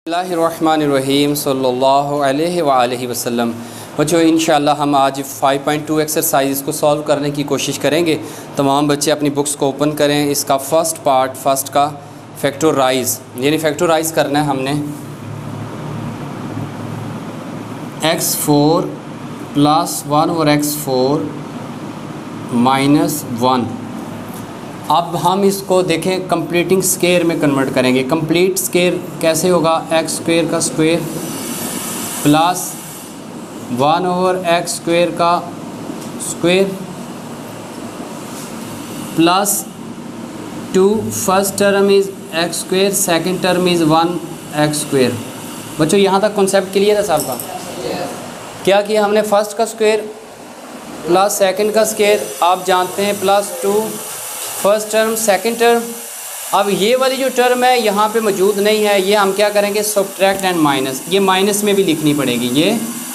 बिस्मिल्लाहिर्रहमानिर्रहीम सल्लल्लाहु अलैहि वसल्लम। बच्चों इंशाअल्लाह हम आज 5.2 एक्सरसाइज को सॉल्व करने की कोशिश करेंगे। तमाम बच्चे अपनी बुक्स को ओपन करें। इसका फर्स्ट का फैक्टराइज यानी फैक्टराइज करना है हमने। x4 + 1 और x4 - 1। अब हम इसको देखें कंप्लीटिंग स्क्वायर में कन्वर्ट करेंगे। कंप्लीट स्क्वायर कैसे होगा? x² का स्क्वायर प्लस 1/x² का square plus 2 first term is x², second term is 1x²। बच्चों यहाँ तक कॉन्सेप्ट क्लियर है साहब का? क्या किया हमने? फर्स्ट का स्क्वायर प्लस सेकंड का स्क्वायर, आप जानते हैं plus 2 first term second term. अब ये वाली जो टर्म है यहाँ पे मौजूद नहीं है, ये हम क्या करेंगे? Subtract and minus. ये माइनस में भी लिखनी पड़ेगी, ये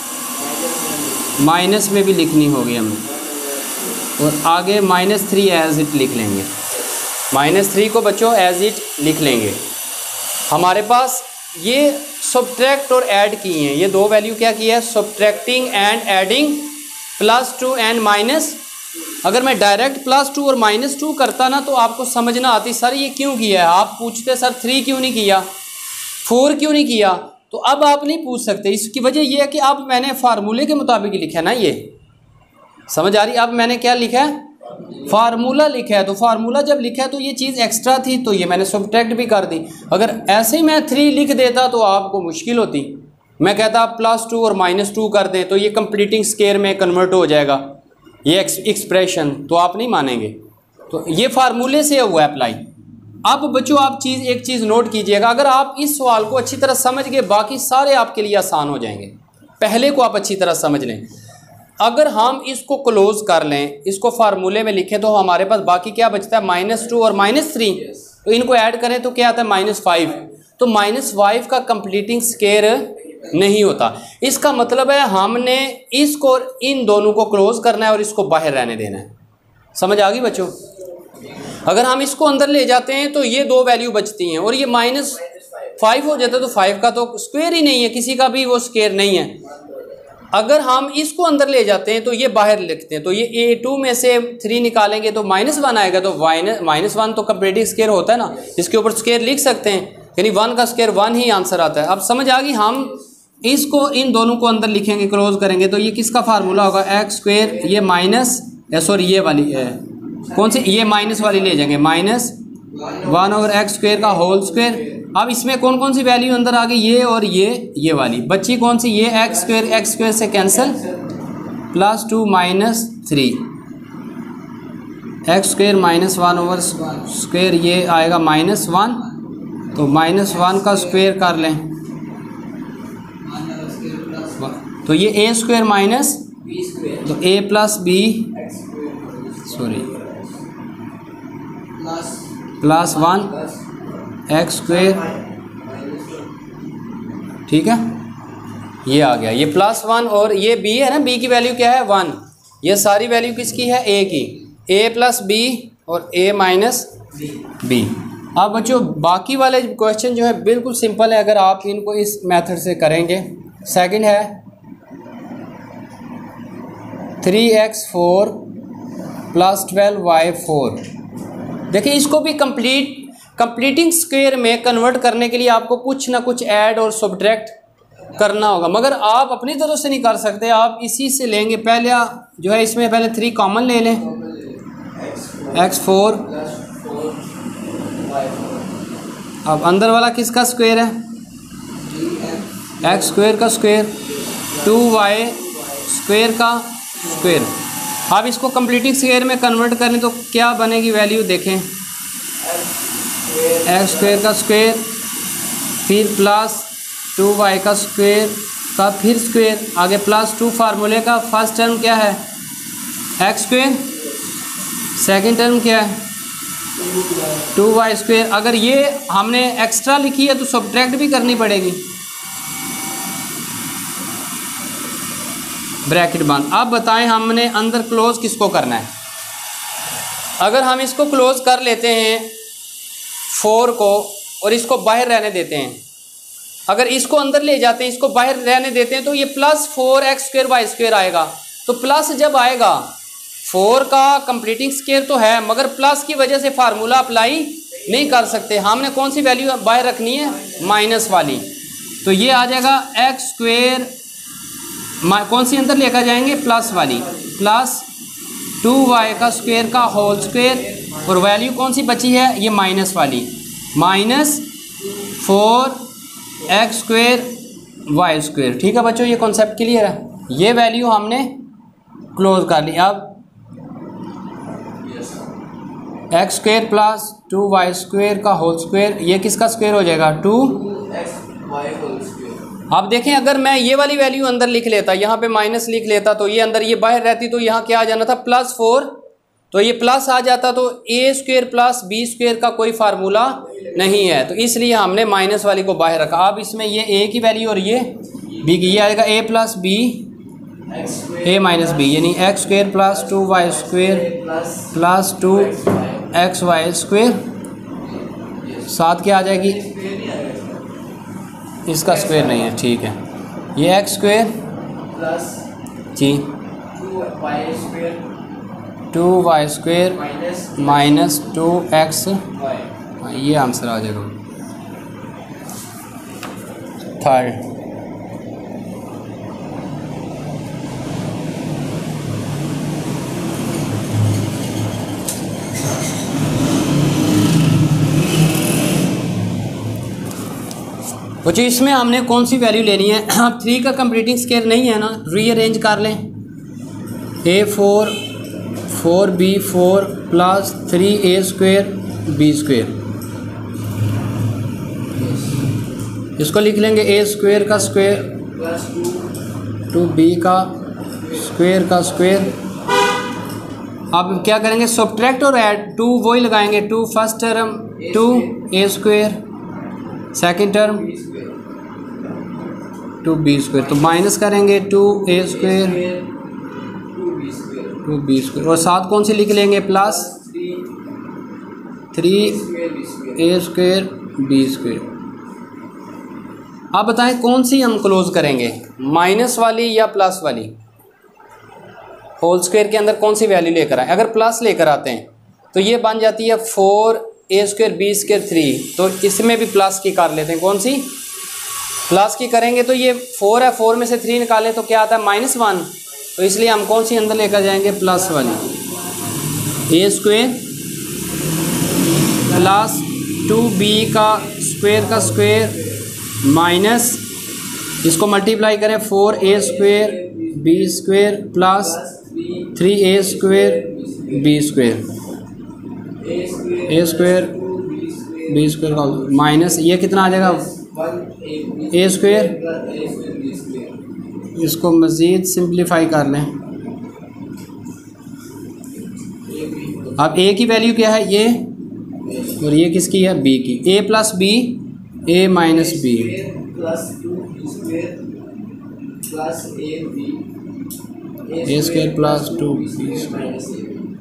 माइनस में भी लिखनी होगी हमें। और आगे -3 एज इट लिख लेंगे। -3 को बच्चों एज इट लिख लेंगे। हमारे पास ये सब्ट्रैक्ट और ऐड की हैं, ये दो वैल्यू क्या की है? Subtracting and adding +2 and minus. अगर मैं डायरेक्ट +2 और -2 करता ना तो आपको समझ ना आती, सर ये क्यों किया है। आप पूछते सर 3 क्यों नहीं किया, 4 क्यों नहीं किया। तो अब आप नहीं पूछ सकते। इसकी वजह यह है कि अब मैंने फार्मूले के मुताबिक लिखा है ना। ये समझ आ रही? अब मैंने क्या लिखा है? फार्मूला लिखा है। तो फार्मूला जब लिखा है तो ये चीज़ एक्स्ट्रा थी तो ये मैंने सब्ट्रैक्ट भी कर दी। अगर ऐसे ही मैं 3 लिख देता तो आपको मुश्किल होती। मैं कहता आप +2 और -2 कर दें तो ये कंप्लीटिंग स्क्वायर में कन्वर्ट हो जाएगा ये एक्सप्रेशन, तो आप नहीं मानेंगे। तो ये फार्मूले से हुआ है अप्लाई। अब बच्चों आप एक चीज़ नोट कीजिएगा, अगर आप इस सवाल को अच्छी तरह समझ गए बाकी सारे आपके लिए आसान हो जाएंगे। पहले को आप अच्छी तरह समझ लें। अगर हम इसको क्लोज कर लें, इसको फार्मूले में लिखें तो हमारे पास बाकी क्या बचता है? -2 और -3। तो इनको ऐड करें तो क्या आता है? -5। तो -5 का कंप्लीटिंग स्क्वायर नहीं होता। इसका मतलब है हमने इसको इन दोनों को क्लोज करना है और इसको बाहर रहने देना है। समझ आ गई बच्चों? अगर हम इसको अंदर ले जाते हैं तो ये दो वैल्यू बचती हैं और ये -5 हो जाता है तो 5 का तो स्क्वायर ही नहीं है, किसी का भी वो स्क्वायर नहीं है। अगर हम इसको अंदर ले जाते हैं तो ये बाहर लिखते हैं तो ये A2 में से 3 निकालेंगे तो -1 आएगा। तो -1 तो कंप्लीटिंग स्क्वायर होता है ना, इसके ऊपर स्क्वायर लिख सकते हैं, यानी 1 का स्क्वायर 1 ही आंसर आता है। अब समझ आ गई? हम इसको इन दोनों को अंदर लिखेंगे, क्लोज करेंगे तो ये किसका फार्मूला होगा? x²। ये ये वाली है कौन सी? ये माइनस वाली ले जाएंगे, -1/x² का होल स्क्वायर। अब इसमें कौन कौन सी वैल्यू अंदर आ गई? ये और ये वाली बच्ची कौन सी? ये x² से कैंसिल, +2 -3 x² -1/2 ये आएगा -1। तो -1 का स्क्वायर कर लें तो ये A² माइनस तो A + B +1 x²। ठीक है, ये आ गया। ये +1 और ये B है ना, B की वैल्यू क्या है? 1। ये सारी वैल्यू किसकी है? A की। A + B और A - B। अब बच्चों बाकी वाले क्वेश्चन जो है बिल्कुल सिंपल है अगर आप इनको इस मेथड से करेंगे। सेकंड है 3x4 + 12y4। देखिए इसको भी कंप्लीटिंग स्क्वायर में कन्वर्ट करने के लिए आपको कुछ ना कुछ ऐड और सब्ट्रैक्ट करना होगा, मगर आप अपनी तरफ से नहीं कर सकते। आप इसी से लेंगे। पहले जो है इसमें पहले 3 कॉमन ले लें, x4। अब अंदर वाला किसका स्क्वायर है? x² का स्क्वायर 2y² का स्क्वायर। अब इसको कंप्लीटिंग स्क्वायर में कन्वर्ट करें तो क्या बनेगी वैल्यू? देखें, x² का स्क्वायर फिर +2y का स्क्वायर का फिर स्क्वायर, आगे +2 फार्मूले का फर्स्ट टर्म क्या है? x², सेकंड टर्म क्या है? 2y²। अगर ये हमने एक्स्ट्रा लिखी है तो सब्ट्रैक्ट भी करनी पड़ेगी, ब्रैकेट बंद। अब बताएं हमने अंदर क्लोज किसको करना है? अगर हम इसको क्लोज कर लेते हैं 4 को और इसको बाहर रहने देते हैं अगर इसको अंदर ले जाते हैं, इसको बाहर रहने देते हैं, तो ये प्लस 4x² y² आएगा। तो प्लस जब आएगा, 4 का कंप्लीटिंग स्क्वायर तो है, मगर प्लस की वजह से फार्मूला अप्लाई नहीं कर सकते। हमने कौन सी वैल्यू बाहर रखनी है? माइनस वाली। तो ये आ जाएगा x², कौन सी अंदर लेकर जाएंगे? प्लस वाली, प्लस 2y² का होल स्क्वायर, और वैल्यू कौन सी बची है? ये माइनस वाली, माइनस 4x² y²। ठीक है बच्चों, ये कॉन्सेप्ट क्लियर है। ये वैल्यू हमने क्लोज कर ली। अब x² प्लस 2y² का होल स्क्वायर, ये किसका स्क्वायर हो जाएगा? 2xy whole square. अब देखें, अगर मैं ये वाली वैल्यू अंदर लिख लेता, यहाँ पे माइनस लिख लेता, तो ये अंदर, ये बाहर रहती, तो यहाँ क्या आ जाना था? +4। तो ये प्लस आ जाता, तो a² प्लस b² का कोई फार्मूला नहीं है, तो इसलिए हमने माइनस वाली को बाहर रखा। अब इसमें ये a की वैल्यू और ये b की, ये आएगा a plus b a minus b, यानी x² plus 2y² plus 2xy², साथ क्या आ जाएगी? इसका स्क्वायर नहीं है, ठीक है। ये x² प्लस जी 2y² माइनस 2x, ये आंसर आ जाएगा थर्ड। बच्चों इसमें हमने कौन सी वैल्यू लेनी है? अब 3 का कंप्लीटिंग स्क्वायर नहीं है ना, रीअरेंज कर लें। a4 4b4 plus 3a² b², इसको लिख लेंगे a² का स्क्वायर प्लस 2b का स्क्वायर। अब क्या करेंगे? सब्ट्रैक्ट और ऐड, 2 वही लगाएंगे, 2 first term 2a² second term 2b², तो माइनस करेंगे 2a² 2b², और साथ कौन सी लिख लेंगे? Plus 3a² b²। अब बताएं कौन सी हम क्लोज करेंगे, माइनस वाली या प्लस वाली? होल स्क्वायर के अंदर कौन सी वैल्यू लेकर आए? अगर प्लस लेकर आते हैं तो ये बन जाती है 4a² b² 3, तो इसमें भी प्लस की कर लेते हैं। कौन सी प्लस की करेंगे? तो ये 4 है, 4 में से 3 निकालें तो क्या आता है? -1। तो इसलिए हम कौन सी अंदर लेकर जाएंगे? प्लस वाली, a² प्लस 2b का स्क्वायर माइनस, इसको मल्टीप्लाई करें 4a² b² plus 3a² b², a² b² का माइनस, ये कितना आ जाएगा? a²। इसको मज़ीद सिंप्लीफाई कर लें। अब a की वैल्यू क्या है? ये, और ये किसकी है? b की। a plus b a minus b plus 2b² plus a² plus 2b²।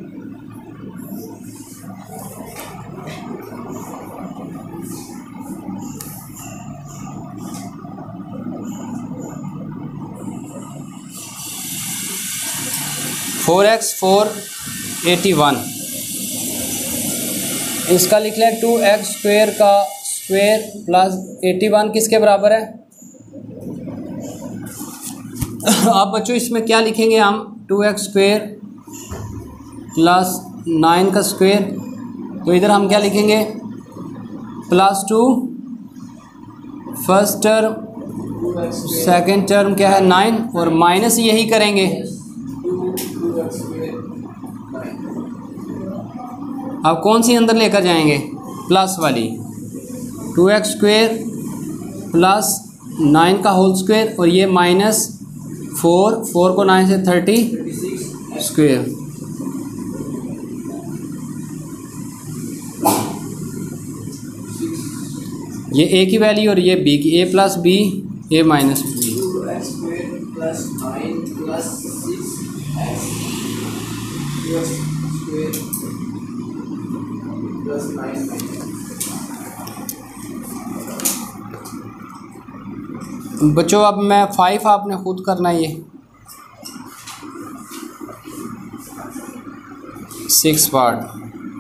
Four x 481, इसका लिख लें 2x² का स्क्वायर प्लस 81 किसके बराबर है? अब बच्चों इसमें क्या लिखेंगे हम? 2x² प्लस 9 का स्क्वायर, तो इधर हम क्या लिखेंगे? Plus 2 first term second term क्या है? 9, और माइनस यही करेंगे। अब कौन सी अंदर लेकर जाएंगे? प्लस वाली, 2x² प्लस 9 का होल स्क्वायर, और ये माइनस 4 को 9 से 30 स्क्वायर। ये a की वैल्यू और ये b की, a plus b a minus b। Plus 9 plus 6x plus 9 बच्चों अब मैं 5 आपने खुद करना है, ये 6 पार्ट।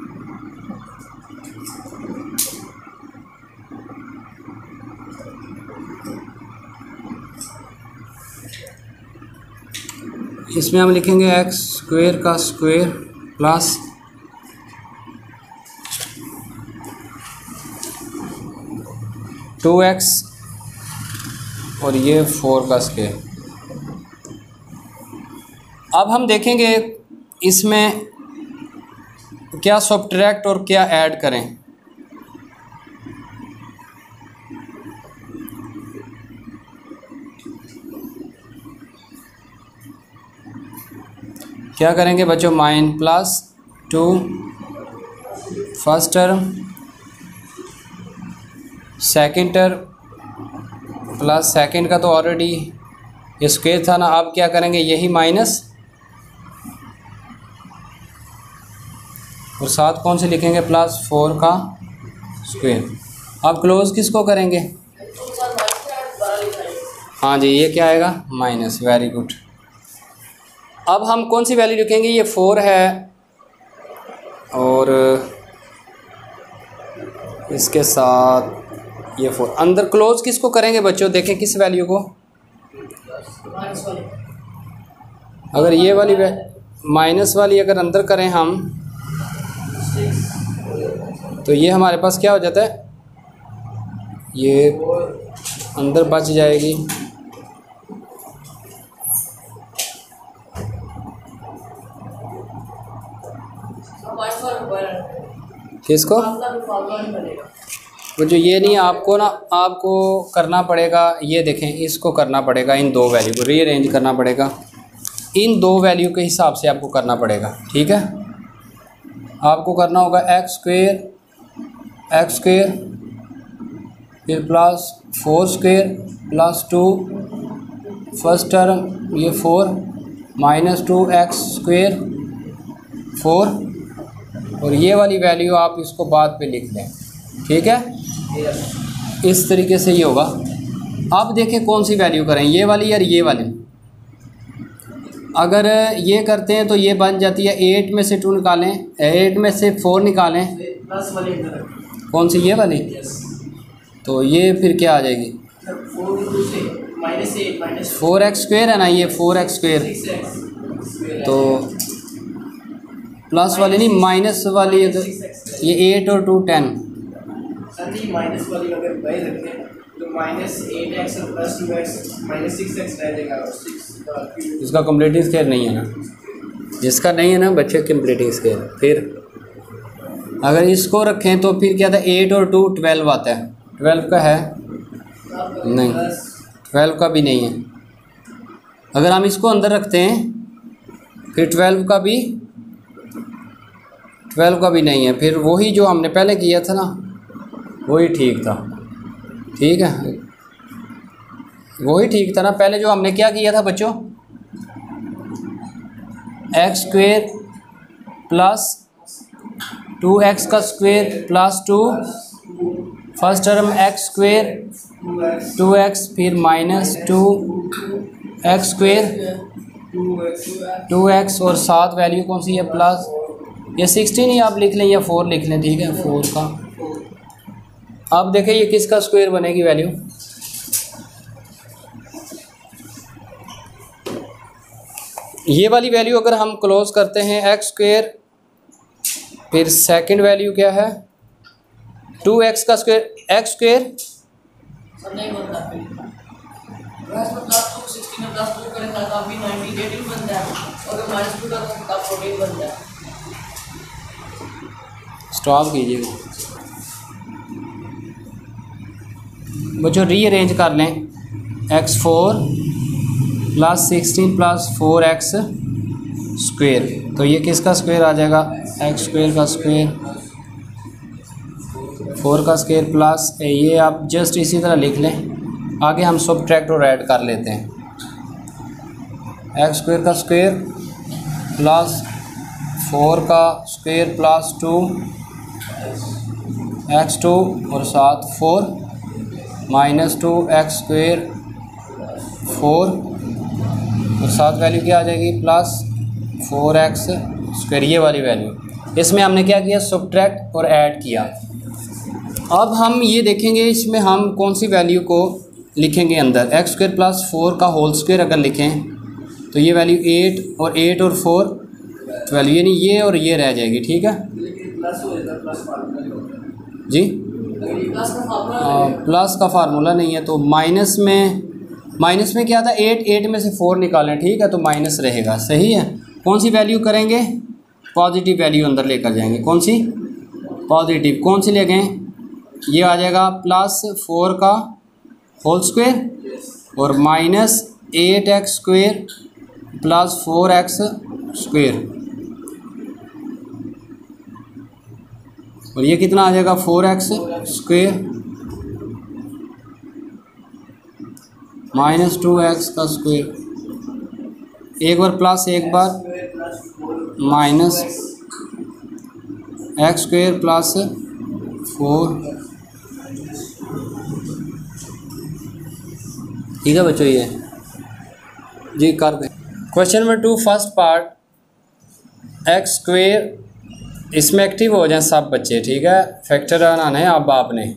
इसमें हम लिखेंगे एक्स स्क्वेयर का स्क्वेयर प्लस 2x और ये 4 का स्क्वायर। अब हम देखेंगे इसमें क्या सब्ट्रैक्ट और क्या ऐड करें। क्या करेंगे बच्चों, -2 first term, second term plus second का तो ऑलरेडी ये स्क्वायर था ना, अब क्या करेंगे यही माइनस और साथ कौन से लिखेंगे +4 का स्क्वायर। अब क्लोज किसको करेंगे, हाँ जी ये क्या आएगा माइनस, वेरी गुड। अब हम कौन सी वैल्यू लिखेंगे, ये 4 है और इसके साथ ये 4 अंदर क्लोज किसको करेंगे बच्चों, देखें किस वैल्यू को, अगर ये वाली माइनस वाली अगर अंदर करें हम तो ये हमारे पास क्या हो जाता है, ये अंदर बच जाएगी किसको, वो जो ये नहीं आपको ना, आपको करना पड़ेगा, ये देखें इसको करना पड़ेगा, इन दो वैल्यू को रीअरेंज करना पड़ेगा, इन दो वैल्यू के हिसाब से आपको करना पड़ेगा। ठीक है, आपको करना होगा एक्स स्क्वेयर फिर +4 स्क्वेयर +2 फर्स्ट टर्म ये 4 -2x स्क्वेयर 4 और ये वाली वैल्यू आप इसको बाद पे लिख लें। ठीक है, इस तरीके से ये होगा। अब देखें कौन सी वैल्यू करें, ये वाली या ये वाली। अगर ये करते हैं तो ये बन जाती है 8 में से 2 निकालें, 8 में से 4 निकालें, कौन सी ये वाली, तो ये फिर क्या आ जाएगी 4x स्क्वेयर है ना, ये 4x स्क्वेयर, तो प्लस वाली नहीं माइनस वाली, अगर ये 8 और 2 10 माइनस वाली अगर बाई रखते हैं तो -8x और +2x -6x रह जाएगा और 6 इसका कंप्लीटिंग स्क्वायर नहीं है ना, जिसका नहीं है ना बच्चे कंप्लीटिंग स्क्वायर। फिर अगर इसको रखें तो फिर क्या था 8 और 2 12 आता है, 12 का है नहीं, 12 का भी नहीं है। अगर हम इसको अंदर रखते हैं फिर 12 का भी नहीं है, फिर वही जो हमने पहले किया था ना वही ठीक था। ठीक है, वही ठीक था ना, पहले जो हमने क्या किया था बच्चों, x स्क्वेयर +2x का square +2 first term x square 2x फिर -2x स्क्वेयर 2x और साथ वैल्यू कौन सी है प्लस, ये 16 ही आप लिख लें या 4 लिख लें। ठीक है, 4 का। अब देखें ये किसका स्क्वायर बनेगी वैल्यू, ये वाली वैल्यू अगर हम क्लोज करते हैं एक्स स्क्वायर, फिर सेकंड वैल्यू क्या है 2x का स्क्वायर एक्स स्क्वायर स्टॉप कीजिएगा बच्चों, रीअरेंज कर लें x4 +16 +4x स्क्वेयर, तो ये किसका स्क्वेयर आ जाएगा x स्क्वेयर का स्क्वेयर 4 का स्क्वेयर प्लस ये आप जस्ट इसी तरह लिख लें, आगे हम सब्ट्रैक्ट और ऐड कर लेते हैं। x स्क्वेयर का स्क्वेयर +4 का स्क्वेयर +2 x2 और साथ 4 -2x स्क्वेयर 4 और साथ वैल्यू क्या आ जाएगी प्लस 4x स्क्वायर, ये वाली वैल्यू। इसमें हमने क्या किया, सब्ट्रैक्ट और ऐड किया। अब हम ये देखेंगे इसमें हम कौन सी वैल्यू को लिखेंगे अंदर। एक्स स्क्वायर प्लस 4 का होल स्क्वायर अगर लिखें तो ये वैल्यू 8 और 4 12, यानी ये और ये रह जाएगी। ठीक है जी, प्लस का फार्मूला नहीं है तो माइनस में क्या था, 8 में से 4 निकालें। ठीक है, तो माइनस रहेगा। सही है, कौन सी वैल्यू करेंगे, पॉजिटिव वैल्यू अंदर लेकर जाएंगे। कौन सी पॉजिटिव, कौन सी ले गए, ये आ जाएगा प्लस 4 का होल स्क्वायर और minus 8x square plus 4x square, और ये कितना आ जाएगा 4x स्क्वायर माइनस 2x का स्क्वायर, एक बार प्लस एक बार माइनस x स्क्वायर प्लस 4। ठीक है बच्चों, ये जी कर दें। Question number 2 first part x square, इसमें एक्टिव हो जाएं सब बच्चे। ठीक है, फैक्टर बनाना है। अब आपने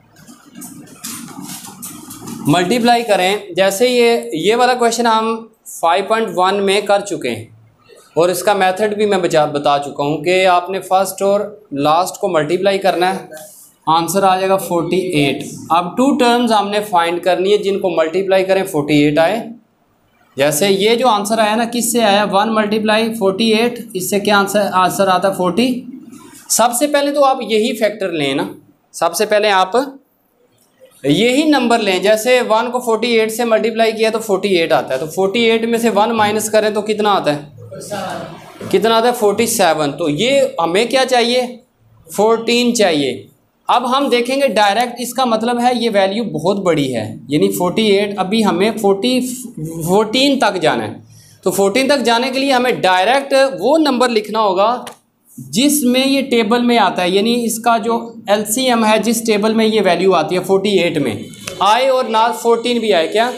मल्टीप्लाई करें, जैसे ये वाला क्वेश्चन हम 5.1 में कर चुके हैं और इसका मेथड भी मैं बता चुका हूँ कि आपने फर्स्ट और लास्ट को मल्टीप्लाई करना है, आंसर आ जाएगा 48। अब 2 टर्म्स हमने फाइंड करनी है जिनको मल्टीप्लाई करें 48 आए। जैसे ये जो आंसर आया ना, किससे आया, 1 मल्टीप्लाई 48, इससे क्या आंसर आता है 40। सबसे पहले तो आप यही फैक्टर लें ना, सबसे पहले आप यही नंबर लें। जैसे 1 को 48 से मल्टीप्लाई किया तो 48 आता है, तो 48 में से 1 माइनस करें तो कितना आता है, कितना आता है 47। तो ये हमें क्या चाहिए, 14 चाहिए। अब हम देखेंगे डायरेक्ट, इसका मतलब है ये वैल्यू बहुत बड़ी है, यानी 48, अभी हमें 14 तक जाना है। तो 14 तक जाने के लिए हमें डायरेक्ट वो नंबर लिखना होगा जिसमें ये टेबल में आता है, यानी इसका जो LCM है, जिस टेबल में ये वैल्यू आती है 48 में आए और ना 14 भी आए। क्या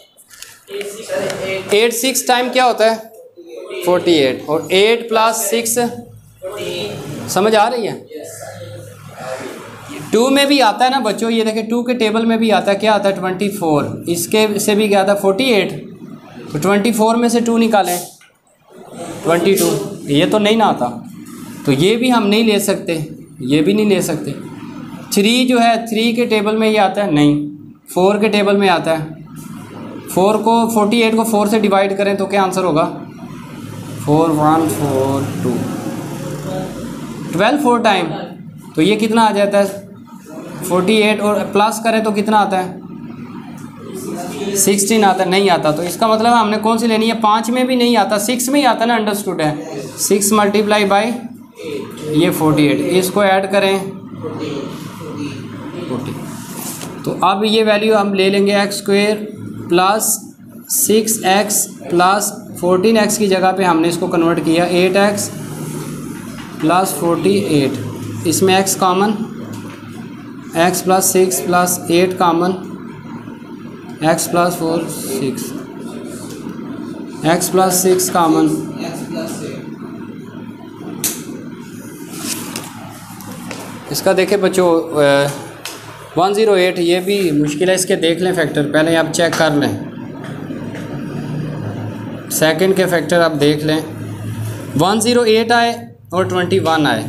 8 6 टाइम क्या होता है 48, और 8 प्लस 6, समझ आ रही है। 2 में भी आता है ना बच्चों, ये देखें 2 के टेबल में भी आता है, क्या आता है 24, इसके से भी क्या आता है 48, तो 24 में से 2 निकालें 22, ये तो नहीं ना आता, तो ये भी हम नहीं ले सकते, ये भी नहीं ले सकते। 3 जो है 3 के टेबल में ये आता है, नहीं 4 के टेबल में आता है। 48 को 4 से डिवाइड करें तो क्या आंसर होगा 4 1 4 2, 12 4 टाइम, तो ये कितना आ जाता है 48, और प्लस करें तो कितना आता है 16 आता है, नहीं आता। तो इसका मतलब है हमने कौन सी लेनी है, 5 में भी नहीं आता, 6 में ही आता ना, अंडरस्टूड है। 6 मल्टीप्लाई बाई ये 48, इसको ऐड करें 40। तो अब ये वैल्यू हम ले लेंगे x square plus 6x plus 14x की जगह पे हमने इसको कन्वर्ट किया 8x प्लस 48, इसमें x common, x plus 6 plus 8 common, x plus 4 6, x plus 6 common, इसका देखें बच्चों 108, ये भी मुश्किल है, इसके देख लें फैक्टर, पहले आप चेक कर लें, सेकंड के फैक्टर आप देख लें। 108 आए और 21 आए,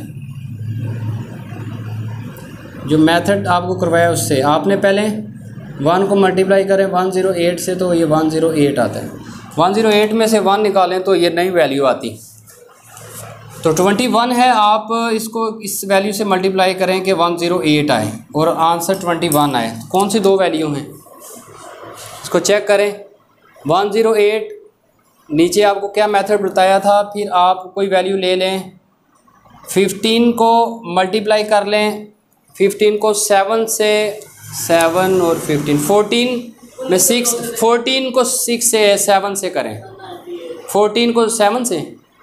जो मेथड आपको करवाया उससे आपने पहले 1 को मल्टीप्लाई करें 108 से, तो ये 108 आता है। 108 में से 1 निकालें तो ये नई वैल्यू आती, तो 21 है। आप इसको इस वैल्यू से मल्टीप्लाई करें कि 108 आए और आंसर 21 आए, कौन सी 2 वैल्यू हैं, इसको चेक करें। 108 नीचे आपको क्या मेथड बताया था, फिर आप कोई वैल्यू ले लें, 15 को मल्टीप्लाई कर लें, 15 को 7 से, 7 और 15, 14 में 6, 14 को 6 से 7 से करें, 14 को 7 से,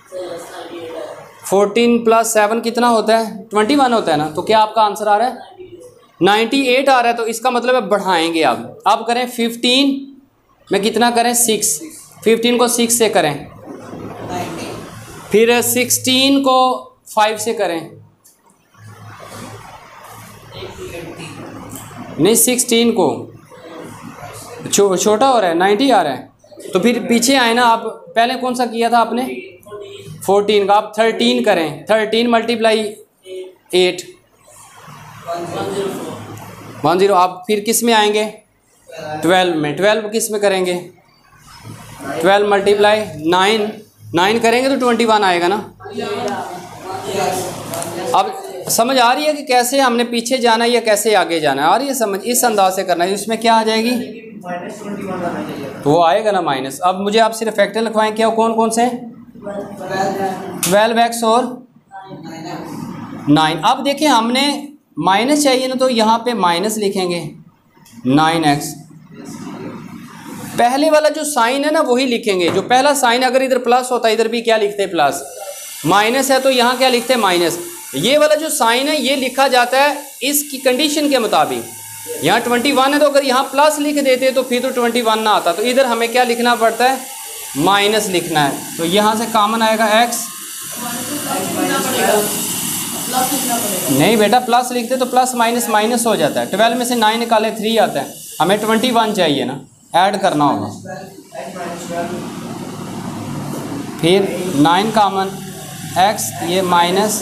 14 प्लस 7 कितना होता है 21 होता है ना, तो क्या आपका आंसर आ रहा है 98 आ रहा है। तो इसका मतलब है बढ़ाएंगे अब करें 15 में कितना करें 6, 15 को 6 से करें, फिर 16 को 5 से करें, नहीं 16 को छोटा हो रहा है 90 आ रहा है, तो फिर पीछे आए ना आप, पहले कौन सा किया था आपने 14 का, आप 13 करें, 13 मल्टीप्लाई 8 10, आप फिर किस में आएंगे 12 में, 12 किस में करेंगे 12 मल्टीप्लाई 9 करेंगे तो 21 आएगा ना। अब समझ आ रही है कि कैसे हमने पीछे जाना है या कैसे आगे जाना है, आ रही है समझ, इस अंदाज से करना है, इसमें क्या आ जाएगी तो वो आएगा ना माइनस। अब मुझे आप सिर्फ फैक्टर लिखवाएं, क्या कौन कौन से 12x और 9। अब देखें हमने माइनस चाहिए ना, तो यहाँ पे माइनस लिखेंगे 9x, पहले वाला जो साइन है ना वही लिखेंगे, जो पहला साइन अगर इधर प्लस होता है इधर भी क्या लिखते हैं प्लस, माइनस है तो यहाँ क्या लिखते हैं माइनस। ये वाला जो साइन है ये लिखा जाता है इसकी कंडीशन के मुताबिक, यहाँ 21 है तो अगर यहाँ प्लस लिख देते तो फिर तो 21 ना आता, तो इधर हमें क्या लिखना पड़ता है माइनस लिखना है, तो यहाँ से कॉमन आएगा x, नहीं बेटा प्लस लिखते तो प्लस माइनस माइनस हो जाता है, 12 में से 9 निकाले 3 आता है, हमें 21 चाहिए ना, ऐड करना होगा, फिर 9 कॉमन x, ये माइनस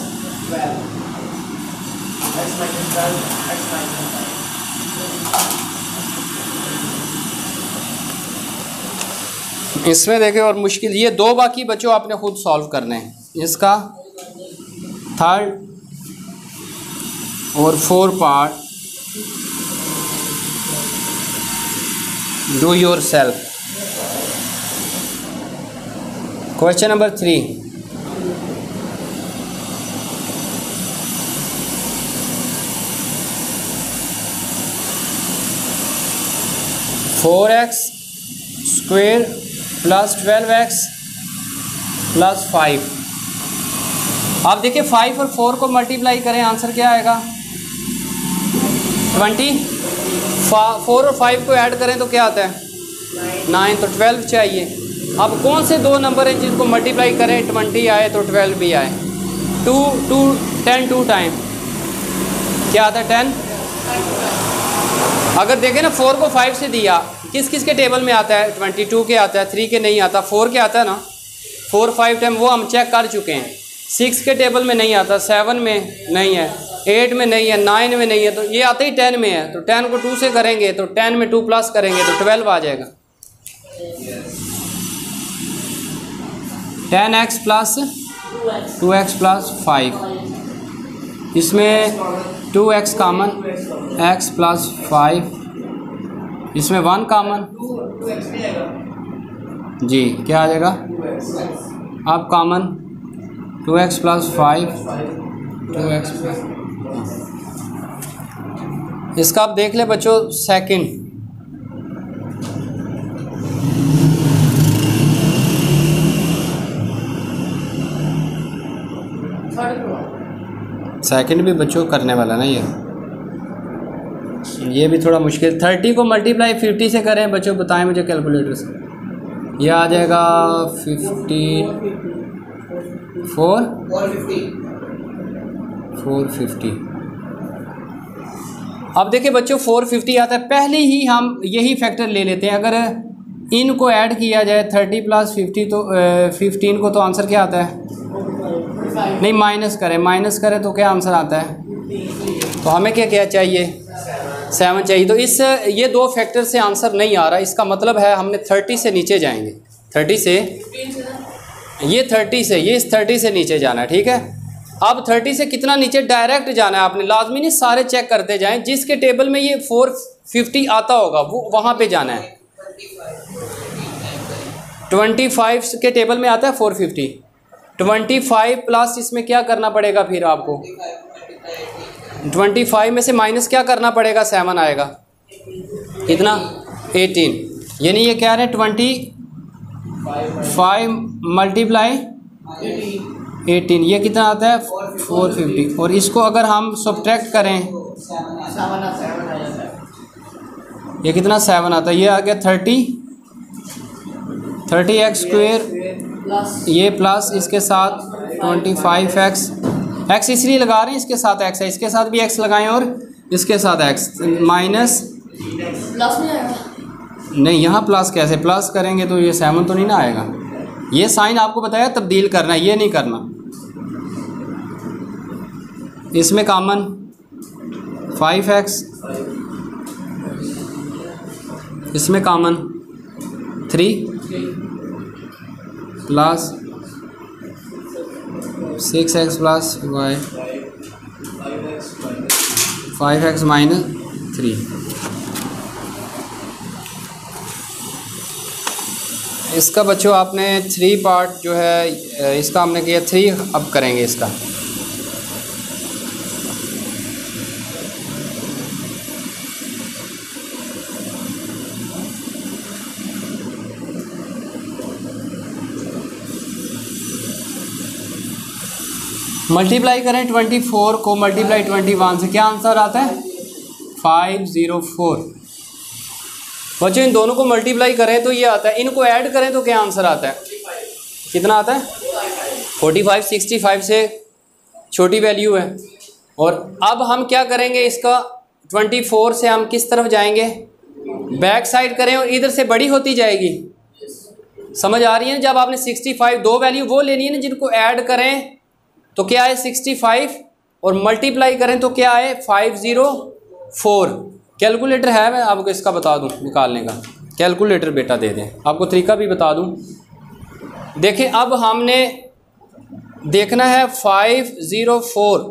इसमें देखें और मुश्किल ये दो बाकी बच्चों आपने खुद सॉल्व करने हैं, इसका 3rd और 4th part do yourself. Question number 3, (4x² + 12x + 5). आप देखिए 5 और 4 को मल्टीप्लाई करें, आंसर क्या आएगा 20। 4 और 5 को ऐड करें तो क्या आता है 9, तो 12 चाहिए। अब कौन से दो नंबर हैं जिनको मल्टीप्लाई करें 20 आए तो 12 भी आए। 10 2 टाइम क्या आता है 10। अगर देखें ना 4 को 5 से दिया, किस किस के टेबल में आता है 22 के आता है, 3 के नहीं आता, 4 के आता है ना, 4 5 टाइम वो हम चेक कर चुके हैं। 6 के टेबल में नहीं आता, 7 में नहीं है, 8 में नहीं है, 9 में नहीं है, तो ये आते ही 10 में है। तो 10 को 2 से करेंगे तो 10 में 2 प्लस करेंगे तो 12 आ जाएगा। 10x + 2x + 5, इसमें 2x कॉमन, x + 5, इसमें 1 कॉमन जी, क्या आ जाएगा अब कॉमन 2x + 5, 2x +, इसका आप देख ले बच्चों सेकंड। सेकंड भी बच्चों करने वाला ना, ये भी थोड़ा मुश्किल। 30 को मल्टीप्लाई 50 से करें बच्चों, बताएं मुझे कैलकुलेटर से। ये आ जाएगा 450। अब देखिए बच्चों 450 आता है, पहले ही हम यही फैक्टर ले लेते हैं। अगर इनको ऐड किया जाए 30 + 50 तो 15 को, तो आंसर क्या आता है नहीं, माइनस करें तो क्या आंसर आता है। तो हमें क्या चाहिए 7 चाहिए। तो इस ये दो फैक्टर से आंसर नहीं आ रहा, इसका मतलब है हमने 30 से नीचे जाएंगे। 30 से ये 30 से ये इस 30 से नीचे जाना है, ठीक है। अब 30 से कितना नीचे डायरेक्ट जाना है आपने, लाजमी नहीं सारे चेक करते जाएं। जिसके टेबल में ये 450 आता होगा वो वहाँ पे जाना है। 25 के टेबल में आता है 450, 25 प्लस इसमें क्या करना पड़ेगा फिर आपको 25 में से माइनस क्या करना पड़ेगा, 7 आएगा, कितना 18। यानी ये क्या है 25 मल्टीप्लाई 18, ये कितना आता है 450। और इसको अगर हम सब्ट्रैक्ट करें ये कितना 7 आता है, ये आ गया 30 30x², ये प्लस इसके साथ 25x, x इसलिए लगा रहे हैं इसके साथ x है, इसके साथ भी x लगाएं और इसके साथ x माइनस प्लस में आएगा नहीं, यहाँ प्लस कैसे, प्लस करेंगे तो ये 7 तो नहीं ना आएगा। ये साइन आपको बताया तब्दील करना है, ये नहीं करना। इसमें कॉमन 5x, इसमें common 3 plus 6x plus y, 5x minus 3। इसका बच्चों आपने 3 पार्ट जो है इसका हमने किया 3, अब करेंगे इसका। मल्टीप्लाई करें 24 को मल्टीप्लाई 21 से, क्या आंसर आता है 504। बच्चों इन दोनों को मल्टीप्लाई करें तो ये आता है, इनको ऐड करें तो क्या आंसर आता है, कितना आता है 45। 65 से छोटी वैल्यू है। और अब हम क्या करेंगे, इसका 24 से हम किस तरफ जाएंगे, बैक साइड करें और इधर से बड़ी होती जाएगी। समझ आ रही है? जब आपने 65 दो वैल्यू वो लेनी है ना जिनको ऐड करें तो क्या है 65 और मल्टीप्लाई करें तो क्या है 504। कैलकुलेटर है, मैं आपको इसका बता दूं निकालने का, कैलकुलेटर बेटा दे दें, आपको तरीका भी बता दूं। देखें अब हमने देखना है 504,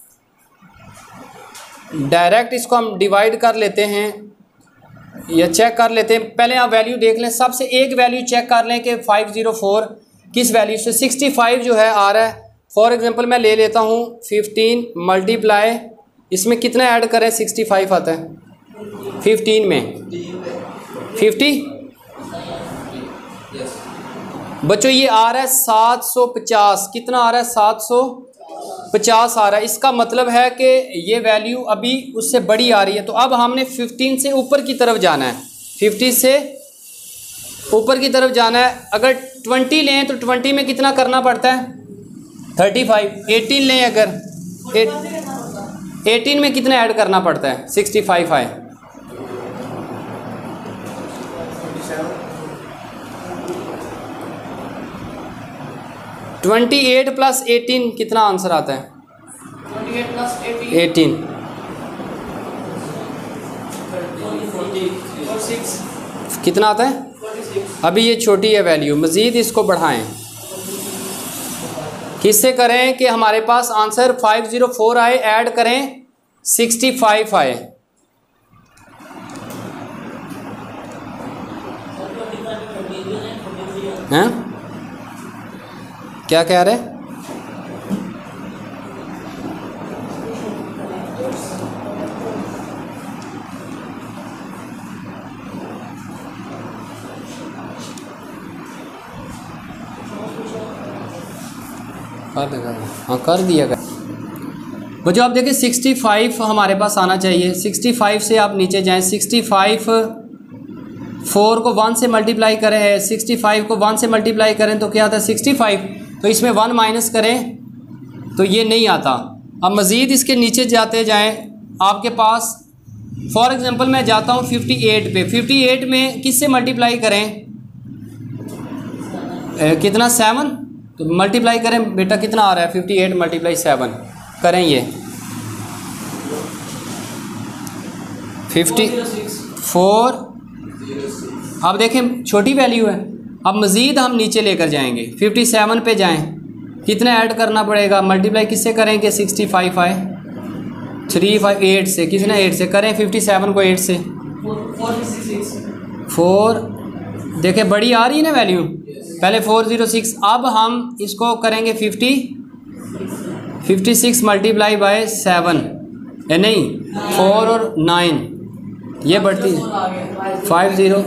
डायरेक्ट इसको हम डिवाइड कर लेते हैं या चेक कर लेते हैं। पहले आप वैल्यू देख लें, सबसे एक वैल्यू चेक कर लें कि 504 किस वैल्यू से 65 जो है आ रहा है। फॉर एग्जांपल मैं ले लेता हूँ 15 मल्टीप्लाई, इसमें कितना ऐड करें 65 आता है 15 में 50। बच्चों ये आ रहा है 750, कितना आ रहा है 750 आ रहा है। इसका मतलब है कि ये वैल्यू अभी उससे बड़ी आ रही है। तो अब हमने 15 से ऊपर की तरफ जाना है, 50 से ऊपर की तरफ जाना है। अगर 20 लें तो 20 में कितना करना पड़ता है 35। 18 लें अगर 18 में कितना ऐड करना पड़ता है 65 आए। 28 प्लस 18 कितना आंसर आता है 28 प्लस 18 कितना आता है। अभी ये छोटी है वैल्यू, मज़ीद इसको बढ़ाएं। किससे करें कि हमारे पास आंसर 504 आए, ऐड करें 65 आए। हैं क्या कह रहे हैं? हाँ कर दिया गया। वो जो आप देखें 65 हमारे पास आना चाहिए। 65 से आप नीचे जाएं, 65 4 को 1 से मल्टीप्लाई करें, 65 को 1 से मल्टीप्लाई करें तो क्या आता है 65। तो इसमें 1 माइनस करें तो ये नहीं आता। अब मज़ीद इसके नीचे जाते जाएं, आपके पास फॉर एग्जांपल मैं जाता हूँ 58 पे। 58 में किससे मल्टीप्लाई करें कितना 7, तो मल्टीप्लाई करें बेटा कितना आ रहा है 58 मल्टीप्लाई 7 करें ये 54। अब देखें छोटी वैल्यू है। अब मज़ीद हम नीचे लेकर जाएंगे 57 पे जाएं, कितना ऐड करना पड़ेगा, मल्टीप्लाई किससे करेंगे 65 आए 358 से, कितना 8 से करें 57 को 8 से 4। देखें बड़ी आ रही है ना वैल्यू, पहले 406। अब हम इसको करेंगे 56 मल्टीप्लाई बाय 7 नहीं 4 और 9 ये बढ़ती है 50।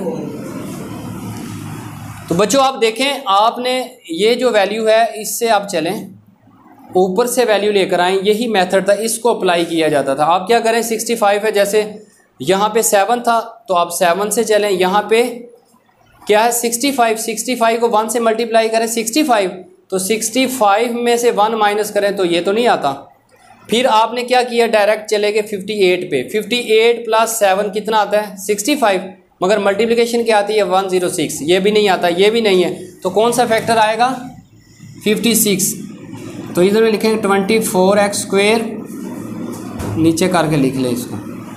तो बच्चों आप देखें, आपने ये जो वैल्यू है इससे आप चलें, ऊपर से वैल्यू लेकर आएँ। यही मेथड था, इसको अप्लाई किया जाता था। आप क्या करें 65 है, जैसे यहाँ पे 7 था तो आप 7 से चलें, यहाँ पे क्या है 65, 65 को 1 से मल्टीप्लाई करें 65, तो 65 में से 1 माइनस करें तो ये तो नहीं आता। फिर आपने क्या किया, डायरेक्ट चले गए 58 पे, 58 प्लस 7 कितना आता है 65, मगर मल्टीप्लिकेशन क्या आती है 106, ये भी नहीं आता, ये भी नहीं है, तो कौन सा फैक्टर आएगा 56। तो इधर में लिखेंगे 24x², नीचे करके लिख लें इसको,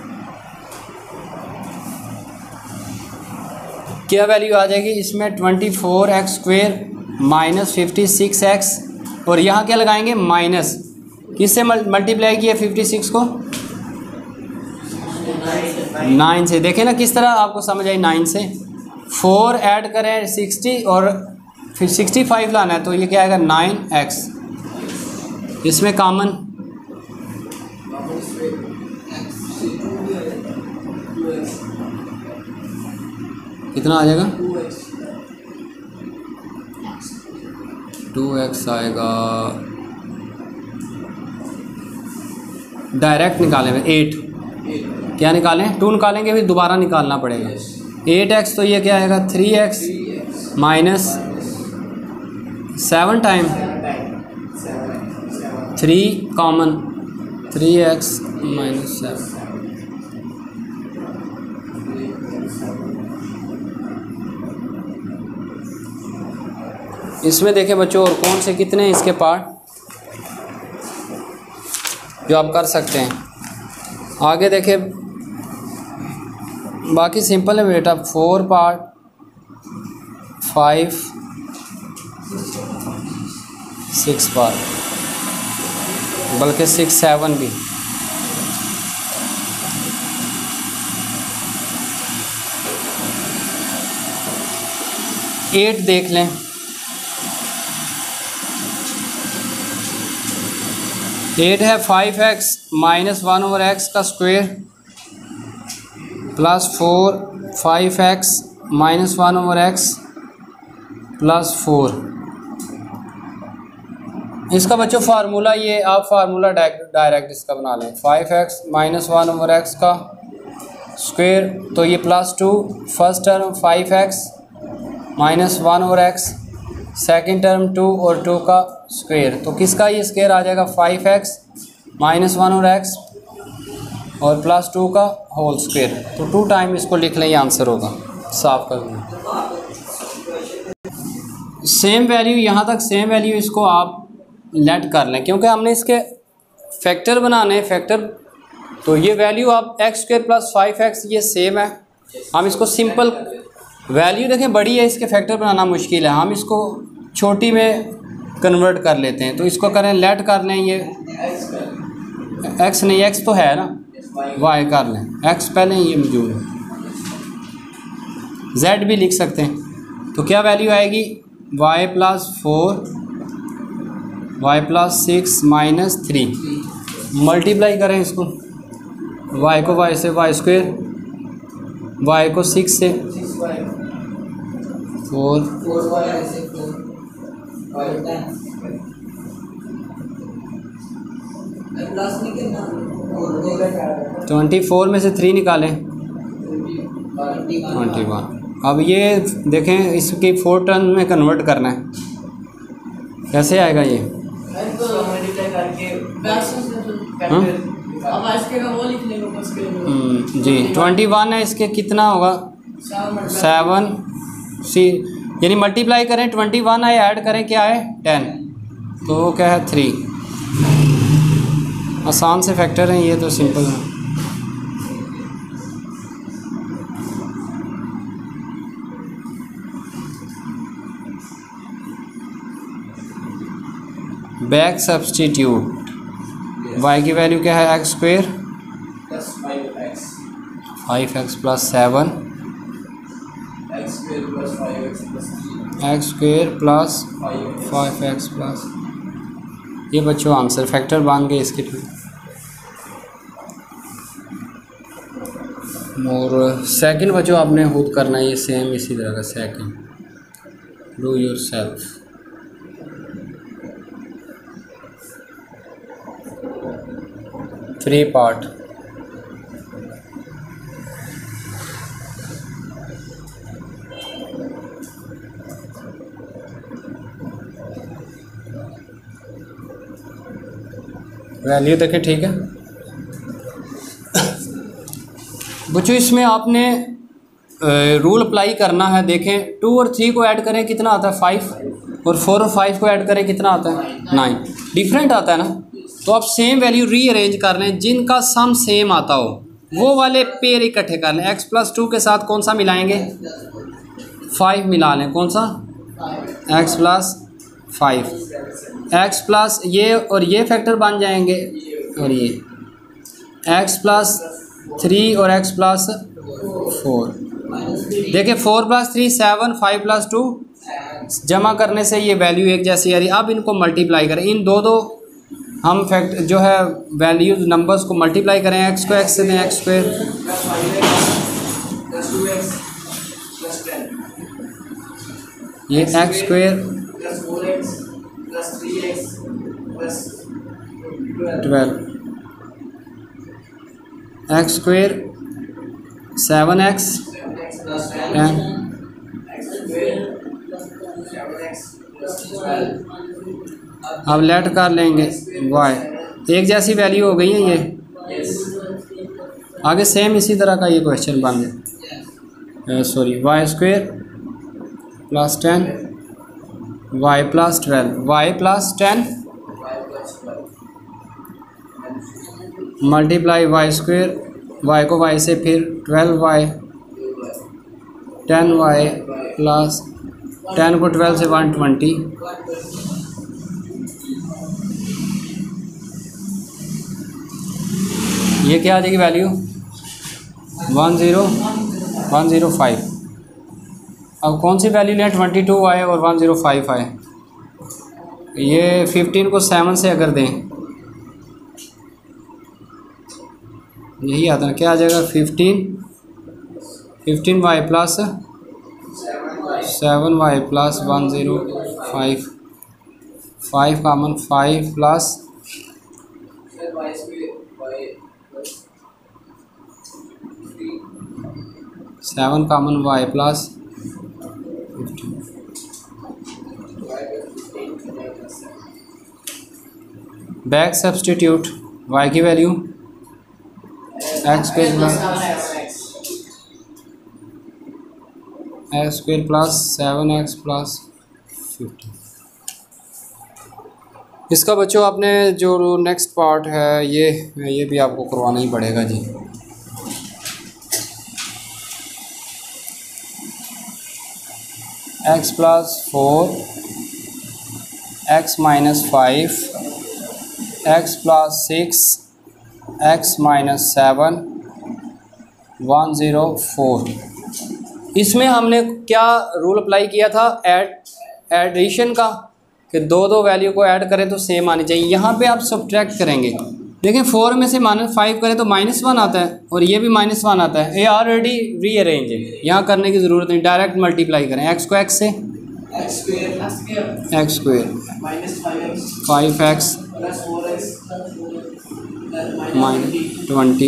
क्या वैल्यू आ जाएगी इसमें 24x² माइनस 56x, और यहाँ क्या लगाएंगे माइनस, किससे मल्टीप्लाई किया 56 को 9 से। देखें ना किस तरह आपको समझ आई, 9 से 4 ऐड करें 60 और फिर 65 लाना है, तो ये क्या आएगा 9x, इसमें कॉमन कितना आ जाएगा 2x आएगा, डायरेक्ट निकालेंगे 8, क्या निकालें 2 निकालेंगे फिर दोबारा निकालना पड़ेगा 8x, तो ये क्या आएगा 3x minus 7 time 3 common 3x minus 7। इसमें देखें बच्चों और कौन से कितने हैं इसके पार्ट जो आप कर सकते हैं। आगे देखें, बाकी सिंपल है बेटा, 4 पार्ट 5 6 पार्ट, बल्कि 6 7 भी। एट देख लें, एट है 5x माइनस 1/x का square plus 4 5x minus 1/x plus 4। इसका बच्चों फार्मूला, ये आप फार्मूला डायरेक्ट इसका बना लें, 5x माइनस 1/x का स्क्वायर, तो ये plus 2, first term 5x minus 1/x, second term 2 और 2 का स्क्वायर, तो किसका ये स्क्वायर आ जाएगा 5x माइनस 1/x और प्लस 2 का होल स्क्वायर, तो 2 टाइम इसको लिख लें, ये आंसर होगा। साफ कर दें, सेम वैल्यू यहाँ तक, सेम वैल्यू इसको आप लेट कर लें, क्योंकि हमने इसके फैक्टर बनाने हैं फैक्टर, तो ये वैल्यू आप x² प्लस 5x ये सेम है। हम इसको सिंपल वैल्यू देखें बड़ी है, इसके फैक्टर बनाना मुश्किल है, हम इसको छोटी में कन्वर्ट कर लेते हैं, तो इसको करें लेट कर लें, ये x नहीं, x तो है ना, y कर लें, x पहले ये मौजूद है, z भी लिख सकते हैं, तो क्या वैल्यू आएगी y plus 4 y plus 6 minus 3, multiply करें इसको, y को y से y², y को 6 से 4 24 में से 3 निकालें 21। अब ये देखें इसकी 4 टर्म में कन्वर्ट करना है, कैसे आएगा ये जी 21 है, इसके कितना होगा 7 सी, यानी मल्टीप्लाई करें 21 है, ऐड करें क्या है 10, तो वो क्या है 3। आसान से फैक्टर हैं ये, तो सिंपल है। बैक सब्सटीट्यूट, y की वैल्यू क्या है x² plus 5x 5x plus 7 x² plus 5x plus 3 x² plus 5x plus, ये बच्चों आंसर फैक्टर बन गए इसके। और सेकंड बच्चों आपने खुद करना है, ये सेम इसी तरह का second, do yourself. Three part, value देखें, ठीक है बच्चों। इसमें आपने रूल अप्लाई करना है। देखें 2 और 3 को ऐड करें कितना आता है 5, और 4 और 5 को ऐड करें कितना आता है 9। डिफरेंट आता है ना, तो आप सेम वैल्यू रीअरेंज कर लें, जिनका सम सेम आता हो वो वाले पेयर इकट्ठे कर लें। x+2 के साथ कौन सा मिलाएंगे 5 मिला लें, कौन सा x+5, x+ ये और ये फैक्टर बन जाएंगे, और ये x+3 और x+4। देखिए 4+3 7, 5+2 जमा करने से ये वैल्यू एक जैसी आ रही। अब इनको मल्टीप्लाई करें, इन दो हम फैक्ट जो है वैल्यूज नंबर्स को मल्टीप्लाई करें। x को x से दें x स्क्वायर, ये x square 12, x square 7x 10, अब लेट कर लेंगे y, एक जैसी वैल्यू हो गई है ये। आगे सेम इसी तरह का ये क्वेश्चन बन गया, sorry y square plus 10 y plus 12, y plus 10 multiply y square, y को y से फिर 12y 10y प्लस 10 को 12 से 120, ये क्या आ जाएगी वैल्यू 105। अब कौन सी वैल्यू लें 22y और 105 आए, ये 15 को 7 से अगर दें यही आता है, क्या आ जाएगा 15y plus 7y plus 105, 5 common 5 plus 7 common y plus 15। Back substitute y की value x square plus 7x plus 15। इसका बच्चों आपने जो नेक्स्ट पार्ट है ये भी आपको करवाना ही पड़ेगा जी। x plus 4 x minus 5 x plus 6 x minus 7 104। इसमें हमने क्या रूल अप्लाई किया था एडिशन का, कि दो वैल्यू को ऐड करें तो सेम आनी चाहिए। यहाँ पे आप सब्ट्रैक्ट करेंगे, देखें 4 में से -5 करें तो -1 आता है, और ये भी -1 आता है। ये ऑलरेडी रीअरेंज है, यहाँ करने की ज़रूरत नहीं, डायरेक्ट मल्टीप्लाई करें। x को x से x square -5x -20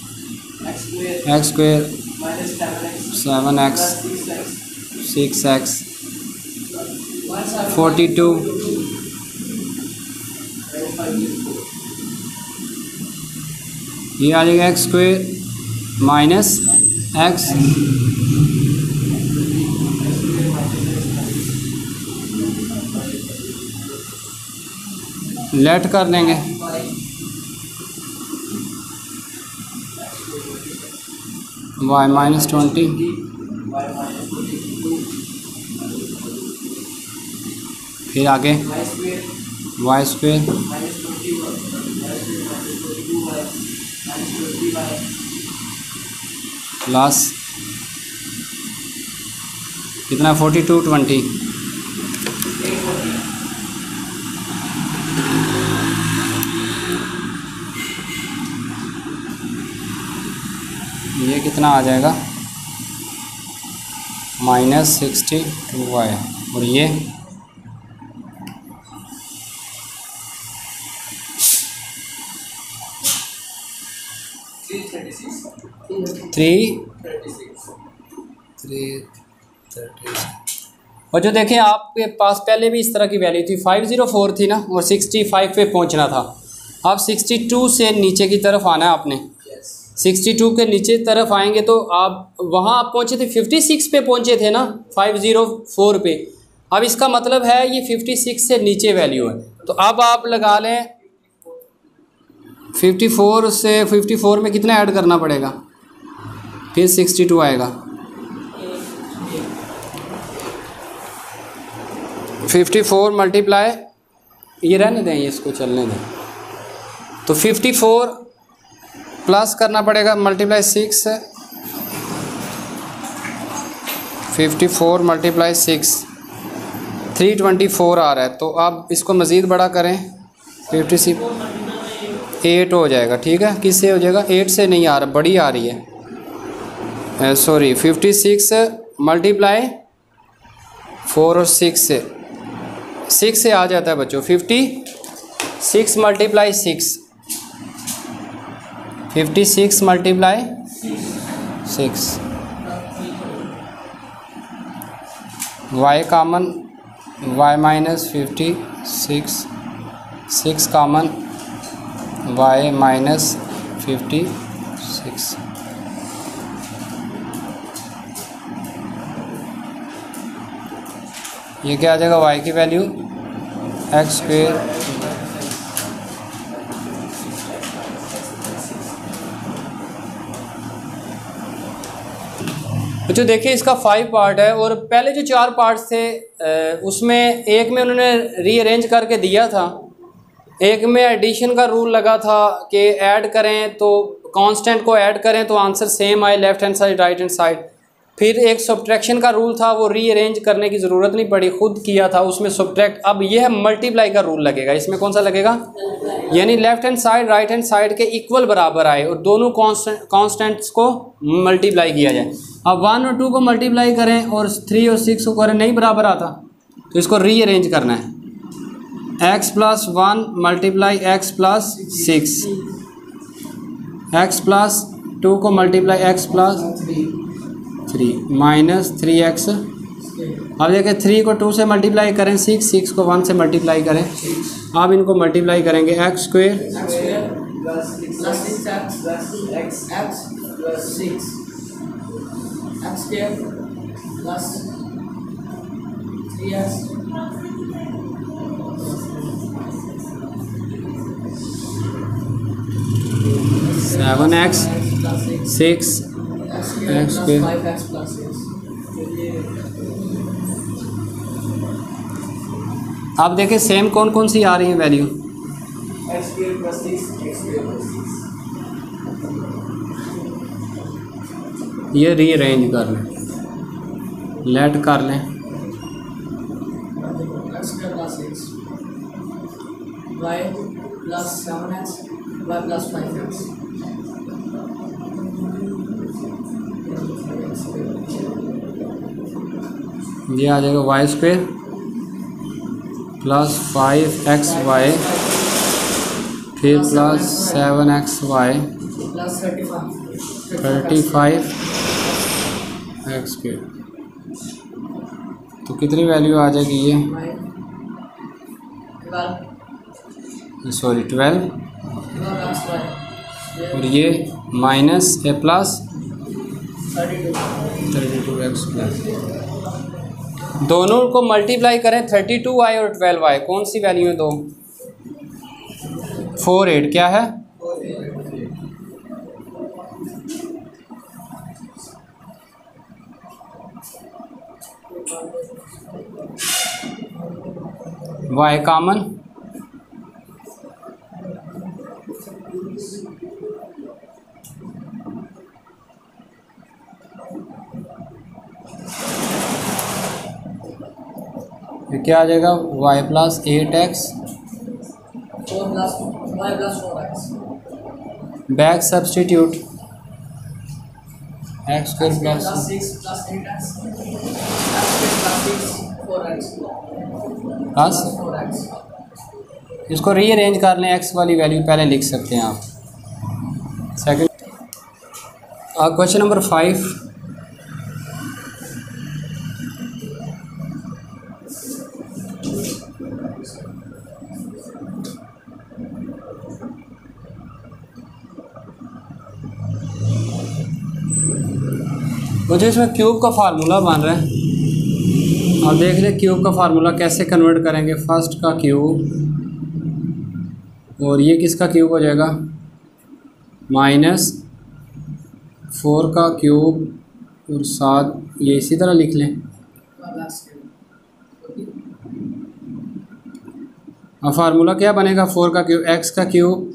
x square 7x 6x 42 ये आ जाएगा x square minus x let कर लेंगे y माइनस 20 फिर आगे y स्क्वायर प्लस कितना 42 20 ये कितना आ जाएगा -62y, और ये और जो देखें आपके पास पहले भी इस तरह की वैल्यू थी 504 थी ना, और 65 पे पहुंचना था। अब 62 से नीचे की तरफ आना है आपने। यस 62 के नीचे तरफ आएंगे तो आप वहाँ आप पहुँचे थे 56 पे पहुँचे थे ना, 504 पे। अब इसका मतलब है ये 56 से नीचे वैल्यू है। तो अब आप लगा लें 54 से 54 में कितना ऐड करना पड़ेगा, फिर 62 आएगा। 54 मल्टीप्लाई, ये रहने दें, ये इसको चलने दें। तो 54 प्लस करना पड़ेगा मल्टीप्लाई 6 है, 54 मल्टीप्लाई 6 324 आ रहा है। तो आप इसको मज़ीद बड़ा करें, 56 8 हो जाएगा। ठीक है, किससे हो जाएगा, 8 से नहीं आ रहा, बड़ी आ रही है, सॉरी 56 मल्टीप्लाई 4 और 6 से आ जाता है बच्चों 56 multiply 6, 56 multiply 6, y common, y minus 56, 6 common, y minus 56। ये क्या आ जाएगा, y की वैल्यू एक्स स्क्वेयर तो देखिए इसका 5 पार्ट है और पहले जो 4 पार्ट्स थे उसमें एक में उन्होंने रीअरेंज करके दिया था, एक में एडिशन का रूल लगा था कि ऐड करें तो कांस्टेंट को ऐड करें तो आंसर सेम आए left hand side right hand side. फिर एक सब्ट्रैक्शन का रूल था, वो रीअरेंज करने की ज़रूरत नहीं पड़ी, खुद किया था उसमें सब्ट्रैक्ट। अब यह मल्टीप्लाई का रूल लगेगा, इसमें कौन सा लगेगा, यानी left hand side right hand side के इक्वल बराबर आए और दोनों कांस्टेंट्स को मल्टीप्लाई किया जाए। अब 1 और 2 को मल्टीप्लाई करें और 3 और 6 को करें, नहीं बराबर आता, तो इसको रीअरेंज करना है। x plus 1 multiply x plus 6, x plus 2 को multiply x plus 3 minus 3x। अब देखिए 3 को 2 से मल्टीप्लाई करें 6 को 1 से मल्टीप्लाई करें। अब इनको मल्टीप्लाई करेंगे x square plus 6x plus x plus 6 x square plus 3x 7x 6 x square plus 5x plus 6। आप देखें सेम कौन कौन सी आ रही है value, x square plus 6 x square plus 6। ये रीअरेंज कर लें, लेट कर लें। x square plus 6 y plus 7x y plus 5x ये आ जाएगा वाई स्क्वेयर प्लस 5xy फिर plus 7xy plus 35 x square. तो कितनी वैल्यू आ जाएगी ये, सॉरी 12 और ये minus a plus 32 x square. दोनों को मल्टीप्लाई करें 32y और 12y, कौन सी वैल्यू है दो, 4 8 क्या है, y कॉमन ये क्या आ जाएगा, y plus 8x 4 plus y plus 4x back substitute x square plus plus 6 plus 8x x square plus 6 4x plus 4x। इसको रीअरेंज कर लें, x वाली वैल्यू पहले लिख सकते हैं आप। सेकंड क्वेश्चन नंबर 5, मुझे इसमें क्यूब का फार्मूला बन रहा है, और देख ले क्यूब का फार्मूला कैसे कन्वर्ट करेंगे। फर्स्ट का क्यूब और ये किसका क्यूब हो जाएगा, -4 का क्यूब और साथ ये इसी तरह लिख लें। अब फार्मूला क्या बनेगा, 4 का क्यूब x का क्यूब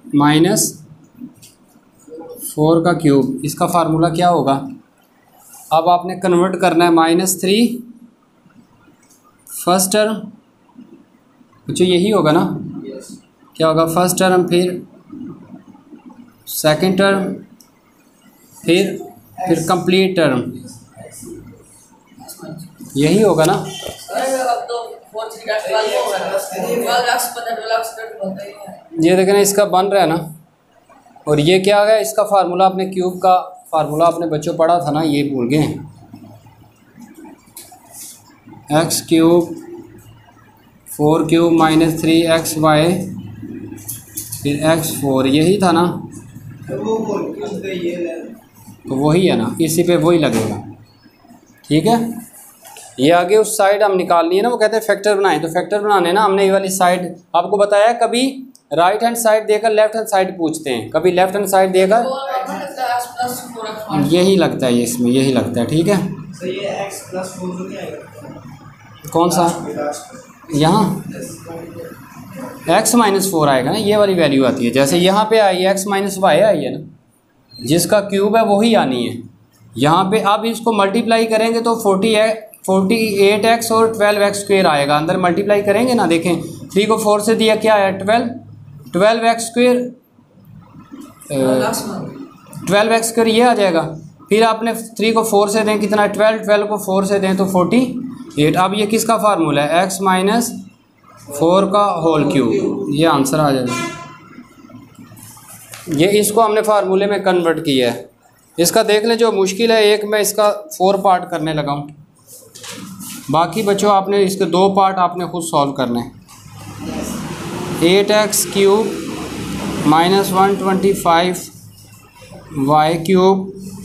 -4 का क्यूब, इसका फार्मूला क्या होगा। अब आपने कन्वर्ट करना है -3 फर्स्ट टर्म, अच्छा यही होगा ना, क्या होगा फर्स्ट टर्म, फिर सेकंड टर्म, फिर कंप्लीट टर्म, यही होगा ना। ये देखें इसका बन रहा है ना, और ये क्या आ गया, इसका फार्मूला आपने क्यूब का फार्मूला अपने बच्चों पढ़ा था ना, ये भूल गए। x क्यूब 4 क्यूब -3xy फिर x4, यही था ना, तो वही है ना, इसी पे वही लगेगा। ठीक है, ये आगे उस साइड हम निकालनी है ना, वो कहते हैं फैक्टर बनाएं, तो फैक्टर बनाने ना हमने ये वाली साइड आपको बताया है, कभी राइट हैंड साइड देकर लेफ्ट हैंड साइड पूछते हैं, कभी लेफ्ट हैंड साइड देकर, यही लगता है, ये इसमें यही लगता है। ठीक है, तो ये x + 4 नहीं आएगा, कौन सा, यहाँ x -4 आएगा ना, ये वाली वैल्यू आती है, जैसे यहाँ पे आई x - y आई है ना, जिसका क्यूब है वही आनी है यहाँ पे। अब इसको मल्टीप्लाई करेंगे तो 48x और 12x² आएगा, अंदर मल्टीप्लाई करेंगे ना, देखें 3 को 4 से दिया क्या है 12x², 12x² ये आ जाएगा। फिर आपने 3 को 4 से दें कितना, 12 को 4 से दें तो 48। अब ये किसका फार्मूला है, x - 4 का होल क्यूब, ये आंसर आ जाएगा। ये इसको हमने फार्मूले में कन्वर्ट किया है। इसका देख लें, जो मुश्किल है एक मैं इसका 4 पार्ट करने लगा हूँ, बाकी बच्चों आपने इसके 2 पार्ट आपने खुद सॉल्व करने हैं। 8x cube -125 y cube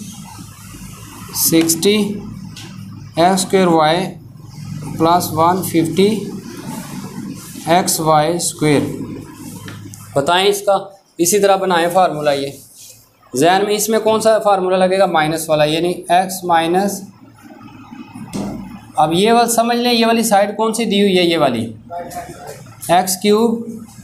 60 x² y + 150 xy²। बताएं इसका, इसी तरह बनाएं फार्मूला। ये जहन में इसमें कौन सा फार्मूला लगेगा, माइनस वाला, यानी x माइनस, अब ये वाला समझ लें, ये वाली साइड कौन सी दी हुई है, ये वाली x cube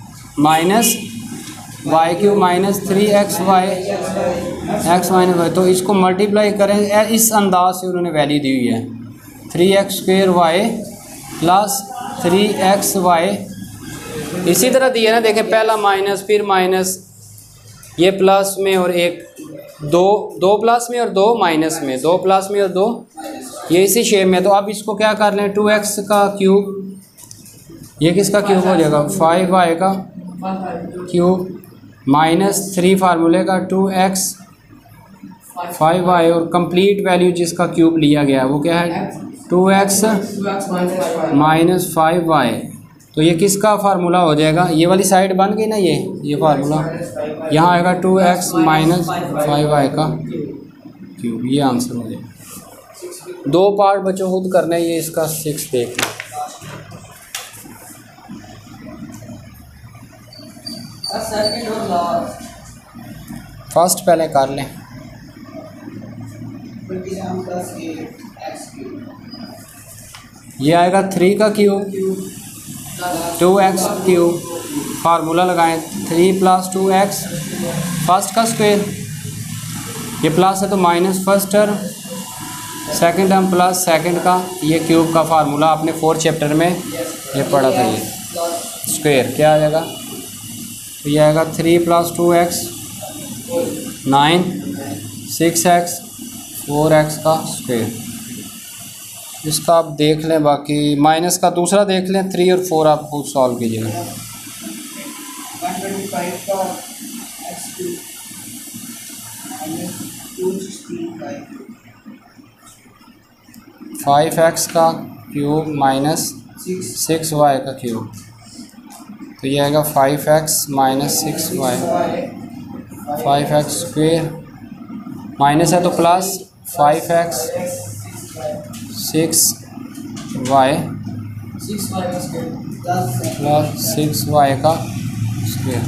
-y cube -3xy x - तो इसको मल्टीप्लाई करें, इस अंदाज से उन्होंने वैल्यू दी हुई है 3x² + 3xy, इसी तरह दिए ना, देखें पहला माइनस फिर माइनस, ये प्लस में और एक दो प्लस में और 2 माइनस में, 2 प्लस में और 2, ये इसी शेप में। तो अब इसको क्या कर लें, 2x का क्यूब, ये किसका क्यूब हो जाएगा 5y का क्यूब -3 फार्मूले का 2x 5y, और कंप्लीट वैल्यू जिसका क्यूब लिया गया वो क्या है 2x - 5y। तो ये किसका फार्मूला हो जाएगा, ये वाली साइड बन गई ना, ये फार्मूला यहाँ आएगा 2x - 5y का क्यूब, ये आंसर हो जाएगा। 2 पार्ट बच्चों खुद करना है, ये इसका 6 देख लें। फर्स्ट पहले कर लें, ये आएगा 3 का क्यूब 2x क्यूब, फार्मूला लगाएं 3 + 2x फर्स्ट का स्क्वायर, ये प्लस है तो minus first term, second term plus second का, ये क्यूब का फार्मूला आपने 4th चैप्टर में ये पढ़ा था। ये स्क्वायर क्या आ जाएगा, तो ये आएगा 3 + 2x 9 6x 4x का स्क्वायर। इसका आप देख लें, बाकी माइनस का दूसरा देख लें, 3 और 4 आप खुद सॉल्व कीजिएगा। 5x का क्यूब -6y का क्यूब, तो ये आएगा 5x - 6y, 5x square, minus है तो प्लस 5x 6y 6y का स्क्वायर प्लस 6y का स्क्वायर,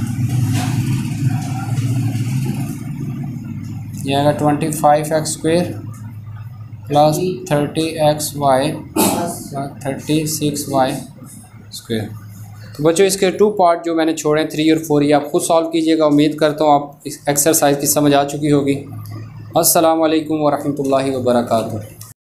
यह आएगा 25x square plus 30xy plus 36y square. तो बच्चों इसके 2 पार्ट जो मैंने छोड़े 3 और 4 ये आप खुद सॉल्व कीजिएगा। उम्मीद करता हूँ आप इस एक्सरसाइज की समझ आ चुकी होगी। अस्सलाम वालेकुम वरहमतुल्लाहि वबरकातुहू।